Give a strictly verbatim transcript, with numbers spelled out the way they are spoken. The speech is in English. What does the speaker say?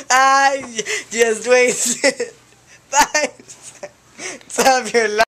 I just wasted five seconds of your life.